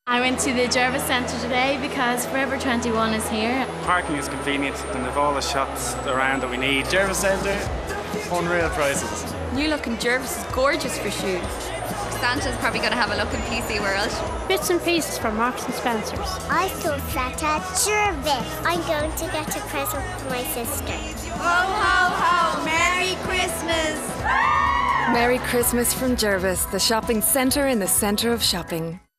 I went to the Jervis Centre today because Forever 21 is here. Parking is convenient and they've all the shops around that we need. Jervis Centre, unreal prices. New look in Jervis is gorgeous for shoes. Santa's probably going to have a look in PC World. Bits and pieces from Marks and Spencer's. I saw Santa at Jervis. I'm going to get a present for my sister. Ho, ho, ho! Merry Christmas! Merry Christmas from Jervis, the shopping centre in the centre of shopping.